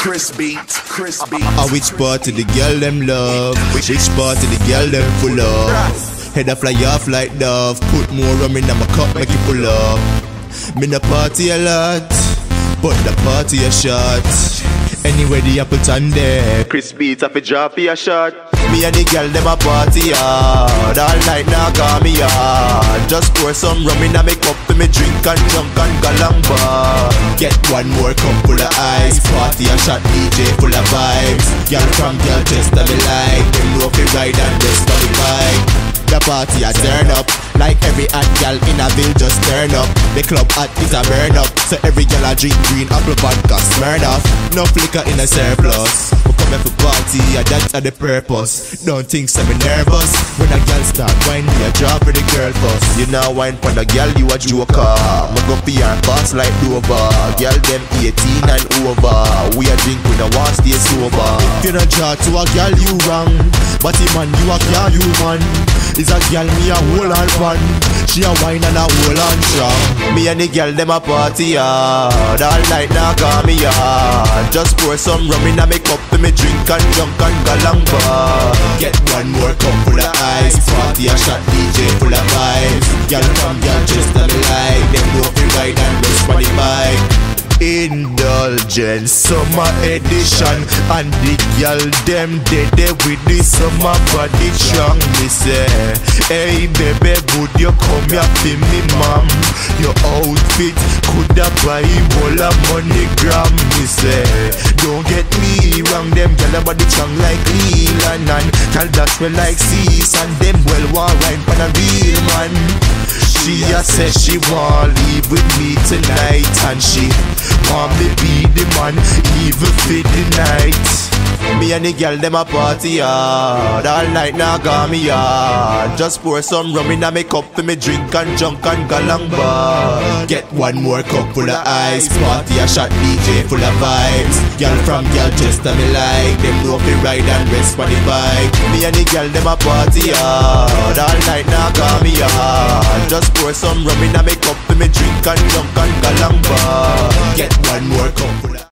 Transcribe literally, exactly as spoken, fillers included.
Chris Beats, Chris Beats. A which part of the girl them love? Which part of the girl them full of? Head a fly off like dove. Put more rum in my cup, make it full up. Me no party a lot, but the party a shot. Anyway the apple time there, Chris Beats have a drop a shot. Me and the girl them a party hard. All night now call me hard. Just pour some rum in a me cup for me drink and drunk and galang bar. Get one more cup full of ice. Party a shot, D J full of vibes. Girl from girl just a me like. Them know fi ride and rest on the bike. The party a turn up, like every hot gal in a bill just turn up. The club hot is a burn up, so every gal a drink green apple vodka Smirnoff. No flicker in a surplus. We come here for party, and that's the purpose. Don't think so me nervous. When a gal start whine, me a drop for the girl first. You now whine for the gal, you a joker. Me go for your boss like Dover. Gal them eighteen and over. We a drink, we no want stay sober. If you don't draw to a gal, you wrong. But the man, you a gal, you man. Is a girl me a hold on fun. She a wine and a hold on strong. Me and the girl them a party hard. All night now call me hard. Just pour some rum in a me cup for me drink and drunk and galang bar. Get one more cup full of ice. Party a shot, D J full of vibes. Girl from girl just a me like. Them know fi ride and rest for the bike. Indulgence, summer edition. And the girl them dead with the summer body strong. Me say, hey baby, would you come here for me mom? Your outfit coulda buy whole of money gram. Me say, don't get me wrong, them girl body strong like Leland. And girl that smell like seas. And them well want wine for a real man. She a say she want leave with me tonight. And she want me be the man, even for the night. Me and the girl them a party hard. All night now call me hard. Just pour some rum in a me cup for me drink and drunk and galang bar. Get one more cup full of ice. Party a shot, D J full of vibes. Girl from girl just a me like. Them know fi ride and rest for the bike. Me and the girl them a party hard. All night now call me hard. Just pour some rum in a me cup for me drink and drunk and galang bar. Get one more cup full of